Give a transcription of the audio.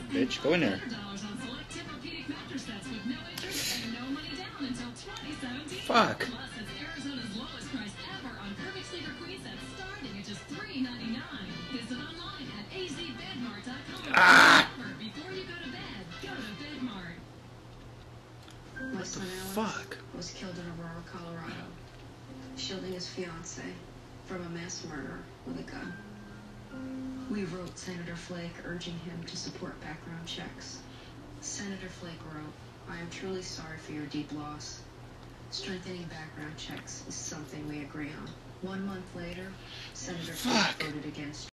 bitch. Go in there. Fuck. Ah! My son Alex was killed in Aurora, Colorado, shielding his fiancée from a mass murderer with a gun. We wrote Senator Flake urging him to support background checks. Senator Flake wrote, "I am truly sorry for your deep loss. Strengthening background checks is something we agree on." 1 month later, Senator Flake voted against